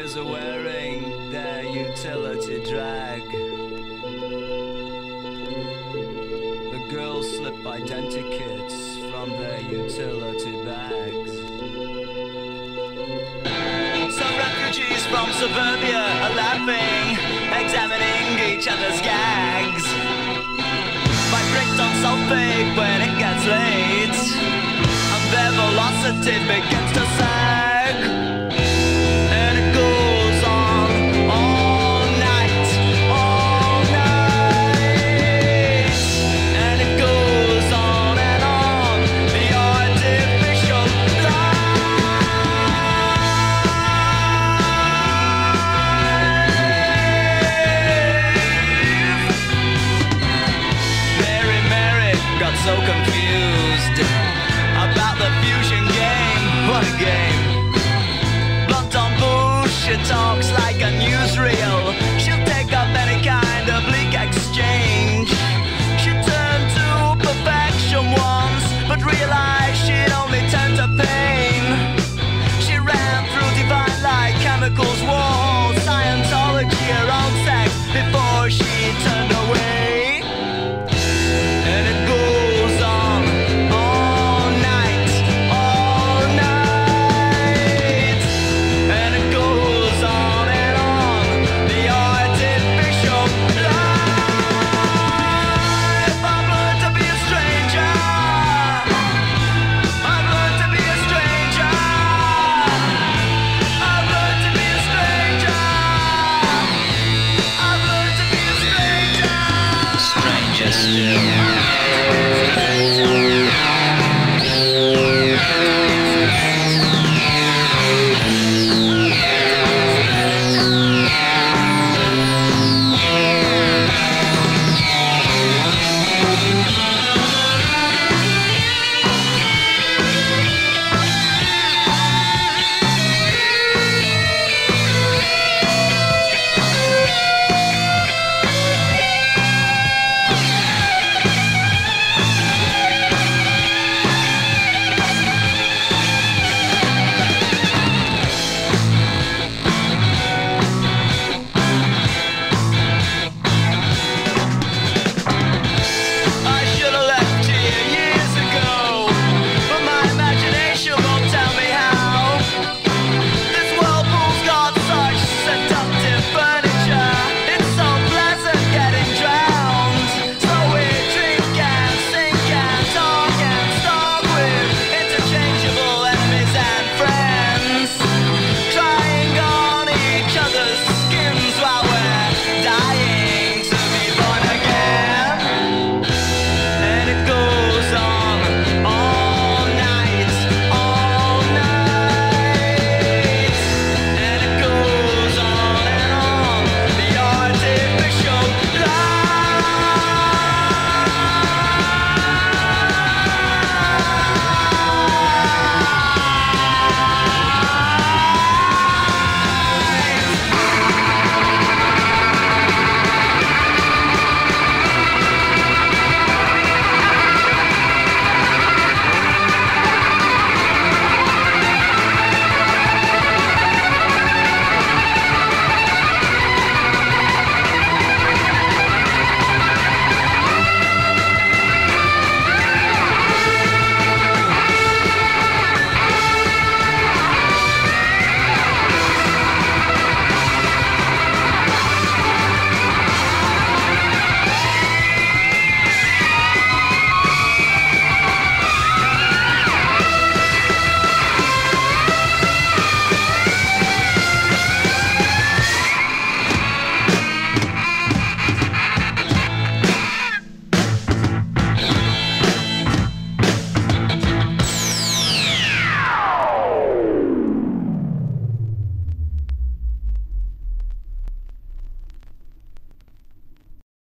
Boys are wearing their utility drag. The girls slip identikits from their utility bags. Some refugees from suburbia are laughing, examining each other's gags. My Brixton sulfate when it gets late, and their velocity begins to sag. So confused about the fusion game. What a game. But on bullshit talks like a new